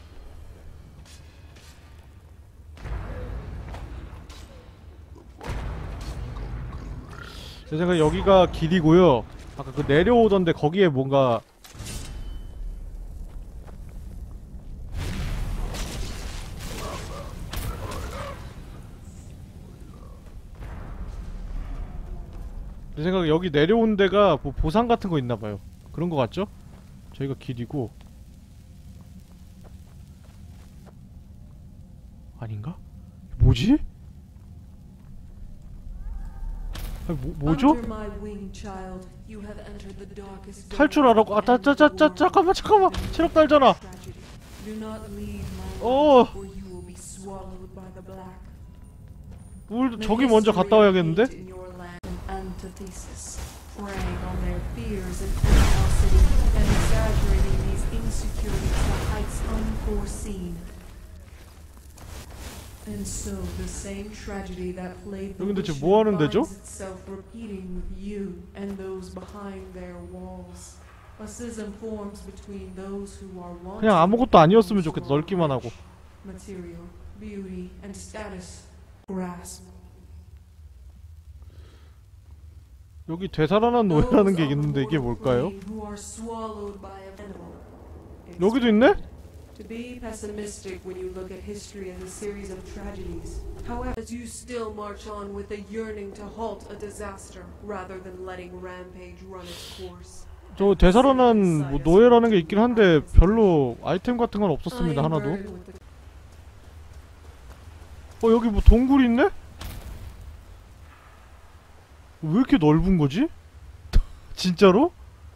Speaker 1: 제 생각에 여기가 길이고요. 아까 그 내려오던데 거기에 뭔가 제 생각에 여기 내려온 데가 뭐 보상 같은 거 있나봐요. 그런 거 같죠? 저희가 길이고 아닌가? 뭐지? 아니, 뭐, 뭐죠? 탈출하라고? 아, 짜짜짜짜 잠깐만 잠깐만 체력 달잖아. 어. 뭘 저기 먼저 갔다 와야겠는데?
Speaker 4: preying on their fears and curiosity and exaggerating these insecurities to heights unforeseen. And so the same tragedy that played the
Speaker 1: 여기 대체
Speaker 4: witch
Speaker 1: 뭐 하는 데죠?
Speaker 4: finds itself repeating with you and those behind their walls. A schism forms between those who are wanting
Speaker 1: 그냥 아무것도 아니었으면 좋겠다. 넓기만 하고.
Speaker 4: material, beauty, and status grasp.
Speaker 1: 여기 되살아난 노예라는 게 있는데 이게 뭘까요? 여기도 있네?
Speaker 4: To be pessimistic when you look at history as a series of tragedies. However, as you still march on with a yearning to halt a disaster rather than letting rampage run its course.
Speaker 1: 저 되살아난 뭐 노예라는 게 있긴 한데 별로 아이템 같은 건 없었습니다. 하나도. 어 여기 뭐 동굴 있네? 왜 이렇게 넓은 거지? 진짜로?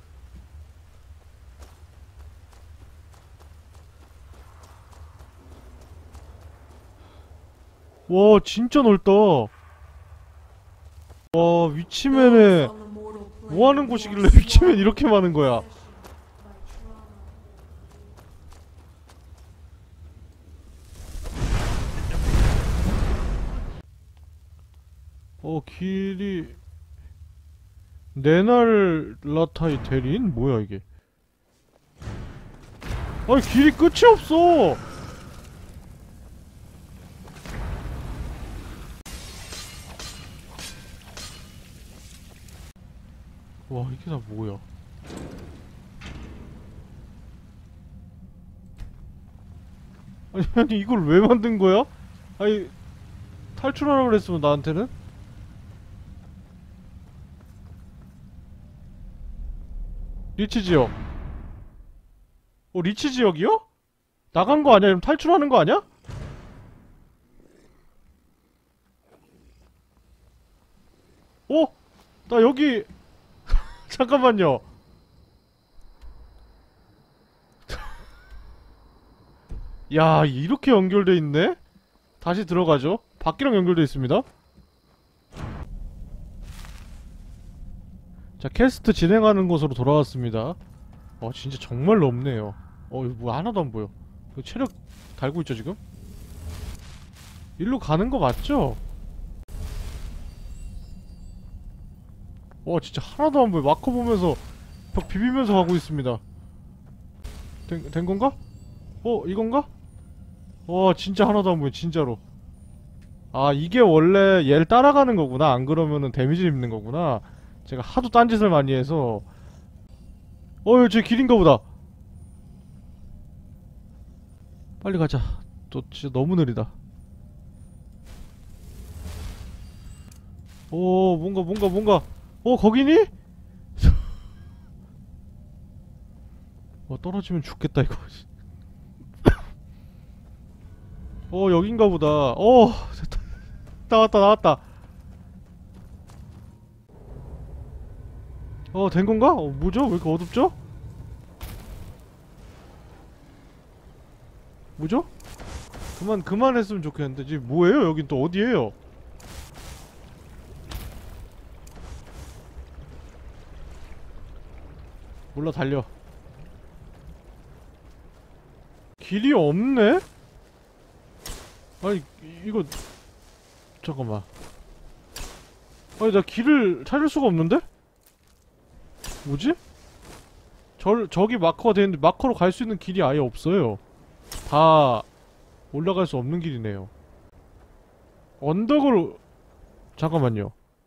Speaker 1: 와 진짜 넓다. 와 위치맨에 뭐하는 곳이길래 위치맨 이렇게 많은 거야. 어 길이 네날라타이 대리인? 뭐야 이게? 아니 길이 끝이 없어! 와 이게 다 뭐야? 아니 아니 이걸 왜 만든 거야? 아니 탈출하라고 그랬으면 나한테는? 리치 지역. 어 리치 지역이요? 나간 거 아니야? 그럼 탈출하는 거 아니야? 어? 나 여기 잠깐만요. 야 이렇게 연결돼 있네? 다시 들어가죠. 밖이랑 연결돼 있습니다. 자 퀘스트 진행하는 곳으로 돌아왔습니다. 어 진짜 정말 넓네요. 어 이거 뭐 하나도 안 보여. 이거 체력 달고 있죠 지금? 일로 가는 거 맞죠? 와 진짜 하나도 안 보여. 마커 보면서 벽 비비면서 가고 있습니다. 된, 된 건가? 어 이건가? 와 진짜 하나도 안 보여 진짜로. 아 이게 원래 얘를 따라가는 거구나. 안 그러면은 데미지 입는 거구나. 제가 하도 딴짓을 많이 해서. 어이 저 길인가 보다. 빨리 가자. 또 진짜 너무 느리다. 오, 뭔가 뭔가 뭔가. 어, 거기니? 어, 떨어지면 죽겠다 이거. 어, 여긴가 보다. 어, 됐다. 나왔다 나왔다. 어, 된 건가? 어, 뭐죠? 왜 이렇게 어둡죠? 뭐죠? 그만 그만했으면 좋겠는데 지금 뭐예요? 여긴 또 어디예요? 몰라, 달려. 길이 없네? 아니 이- 이거 잠깐만. 아니 나 길을 찾을 수가 없는데? 뭐지? 절 저기 마커가 되는데 마커로 갈 수 있는 길이 아예 없어요. 다 올라갈 수 없는 길이네요. 언덕을 잠깐만요.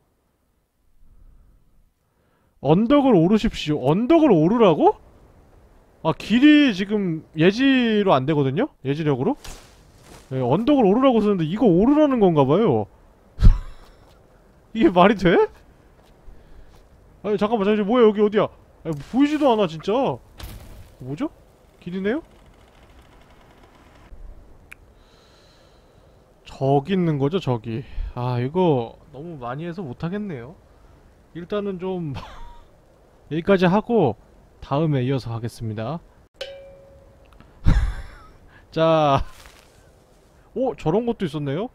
Speaker 1: 언덕을 오르십시오. 언덕을 오르라고? 아, 길이 지금 예지로 안 되거든요? 예지력으로? 네, 언덕을 오르라고 쓰는데 이거 오르라는 건가봐요. 이게 말이 돼? 아니 잠깐만, 잠깐만, 뭐야, 여기 어디야? 아니, 보이지도 않아 진짜. 뭐죠? 길이네요? 저기 있는 거죠, 저기. 아, 이거 너무 많이 해서 못하겠네요. 일단은 좀 여기까지 하고 다음에 이어서 하겠습니다. 자, 오, 저런 것도 있었네요?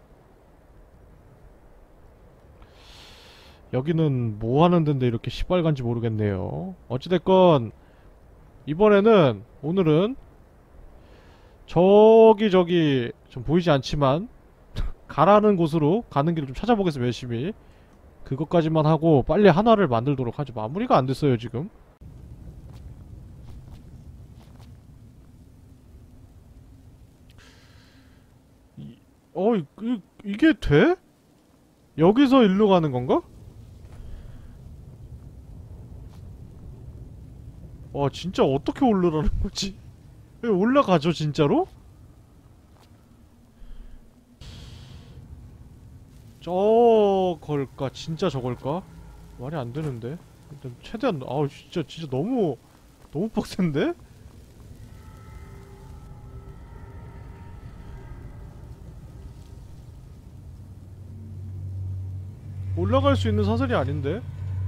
Speaker 1: 여기는 뭐 하는 데인데 이렇게 시뻘간지 모르겠네요. 어찌됐건 이번에는, 오늘은 저기 저기 좀 보이지 않지만 가라는 곳으로 가는 길을 좀 찾아보겠습니다. 열심히 그것까지만 하고 빨리 하나를 만들도록 하죠. 마무리가 안 됐어요 지금. 이, 어, 이, 이, 이게 돼? 여기서 일로 가는 건가? 와, 진짜 어떻게 올라가는 거지? 왜 올라가죠 진짜로? 저걸까? 진짜 저걸까? 말이 안 되는데. 일단 최대한, 아우 진짜 진짜 너무 너무 빡센데? 올라갈 수 있는 사슬이 아닌데?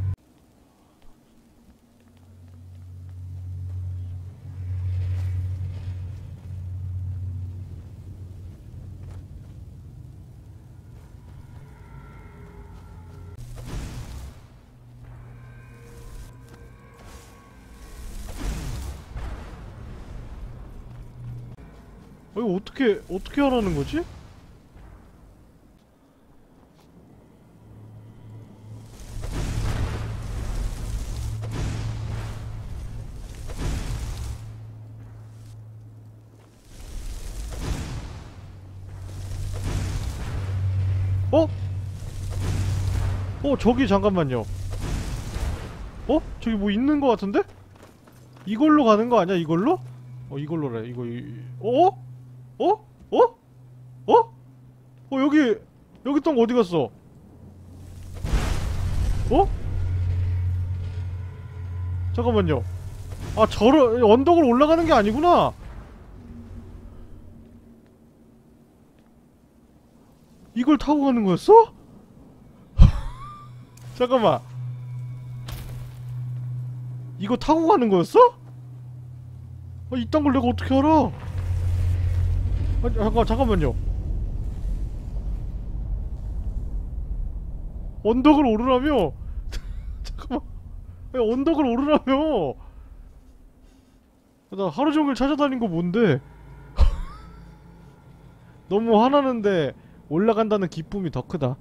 Speaker 1: 아, 이거 어떻게 어떻게 하라는 거지? 어? 어, 저기 잠깐만요. 어? 저기 뭐 있는 거 같은데? 이걸로 가는 거 아니야? 이걸로? 어, 이걸로래. 이거 이... 어? 어? 어? 어? 어, 여기 여기 있던 거 어디 갔어? 어? 잠깐만요. 아, 저러 언덕을 올라가는 게 아니구나. 이걸 타고 가는 거였어? 잠깐만. 이거 타고 가는 거였어? 아, 이딴 걸 내가 어떻게 알아? 아니, 잠깐, 잠깐만요. 언덕을 오르라며? 잠깐만. 아니, 언덕을 오르라며? 나 하루 종일 찾아다닌 거 뭔데? 너무 화나는데 올라간다는 기쁨이 더 크다.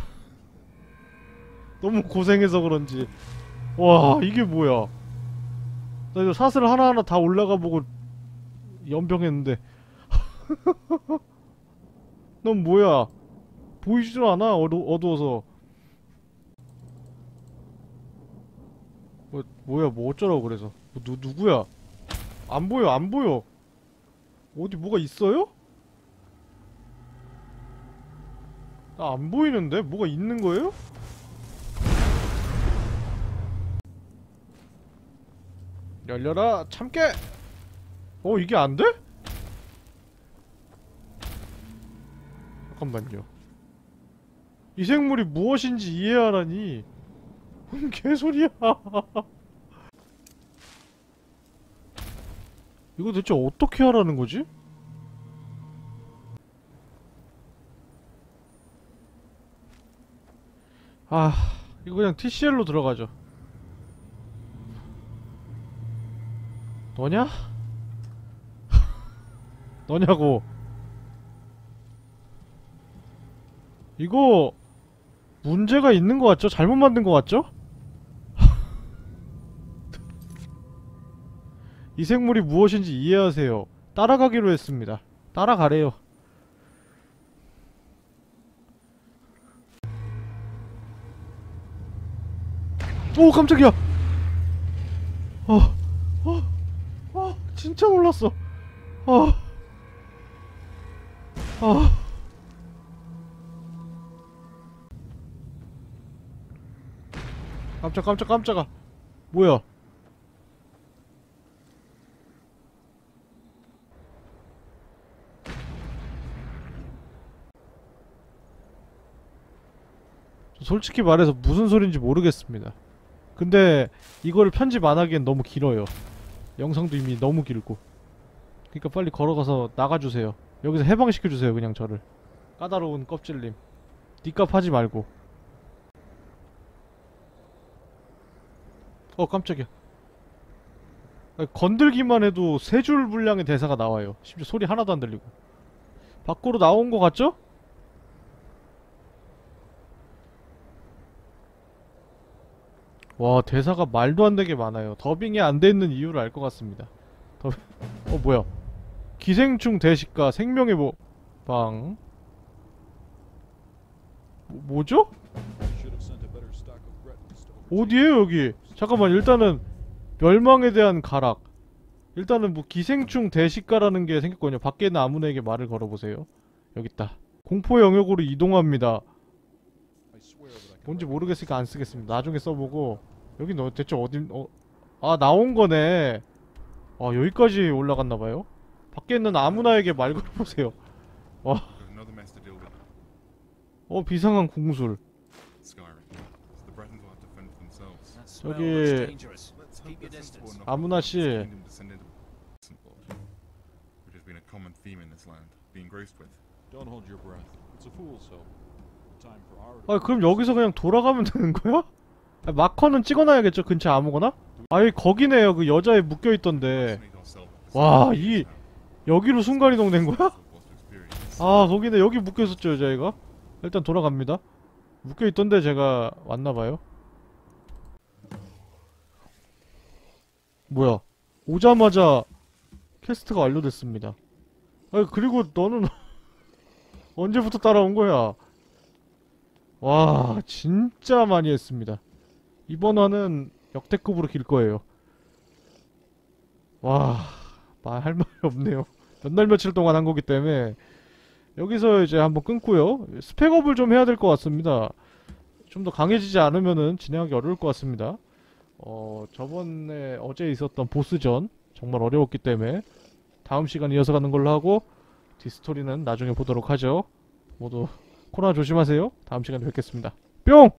Speaker 1: 너무 고생해서 그런지. 와, 이게 뭐야? 나 이거 사슬 하나하나 다 올라가 보고 연병했는데. 넌 뭐야? 보이지도 않아, 어두, 어두워서. 뭐, 뭐야, 뭐 어쩌라고 그래서. 뭐, 누, 누구야? 안 보여, 안 보여. 어디 뭐가 있어요? 나 안 보이는데? 뭐가 있는 거예요? 열려라 참깨. 어 이게 안 돼? 잠깐만요. 이 생물이 무엇인지 이해하라니. 뭔 개소리야. 이거 대체 어떻게 하라는 거지? 아, 이거 그냥 티씨엘로 들어가죠. 너냐? 너냐고. 이거 문제가 있는 것 같죠? 잘못 만든 것 같죠? 이 생물이 무엇인지 이해하세요. 따라가기로 했습니다. 따라가래요. 오 깜짝이야. 어, 어, 어, 진짜 놀랐어. 어, 어. 깜짝 깜짝 깜짝아. 뭐야? 솔직히 말해서 무슨 소린지 모르겠습니다. 근데 이거를 편집 안 하기엔 너무 길어요. 영상도 이미 너무 길고. 그니까 빨리 걸어가서 나가주세요. 여기서 해방시켜주세요 그냥 저를. 까다로운 껍질님. 니값 하지 말고. 어 깜짝이야. 아니, 건들기만 해도 세 줄 분량의 대사가 나와요. 심지어 소리 하나도 안 들리고. 밖으로 나온 거 같죠? 와 대사가 말도 안 되게 많아요. 더빙이 안 돼 있는 이유를 알 것 같습니다. 더... 어 뭐야? 기생충 대식가 생명의 뭐... 방... 뭐, 뭐죠? 어디에요 여기? 잠깐만 일단은 멸망에 대한 가락. 일단은 뭐 기생충 대식가라는 게 생겼거든요. 밖에 있는 아무나에게 말을 걸어보세요. 여깄다. 공포 영역으로 이동합니다. 뭔지 모르겠으니까 안 쓰겠습니다. 나중에 써보고. 여기 너 대체 어디... 어... 아 나온거네. 아 여기까지 올라갔나봐요. 밖에 있는 아무나에게 말 걸어보세요. 와. 어 비상한 공술. 저기 아무나씨 아 그럼 여기서 그냥 돌아가면 되는 거야? 아, 마커는 찍어놔야겠죠 근처 아무거나? 아이 거기네요 그 여자애 묶여있던데. 와 이 여기로 순간이동 된 거야? 아 거기네 여기 묶여있었죠 여자애가? 일단 돌아갑니다. 묶여있던데 제가 왔나봐요. 뭐야 오자마자 퀘스트가 완료됐습니다. 아 그리고 너는 언제부터 따라온 거야? 와 진짜 많이 했습니다. 이번 화는 역대급으로 길 거예요. 와 말할 말이 없네요. 몇 날 며칠 동안 한 거기 때문에 여기서 이제 한번 끊고요. 스펙업을 좀 해야 될 것 같습니다. 좀 더 강해지지 않으면은 진행하기 어려울 것 같습니다. 어 저번에 어제 있었던 보스전 정말 어려웠기 때문에 다음 시간 이어서 가는 걸로 하고 디스토리는 나중에 보도록 하죠. 모두 코로나 조심하세요. 다음 시간에 뵙겠습니다. 뿅!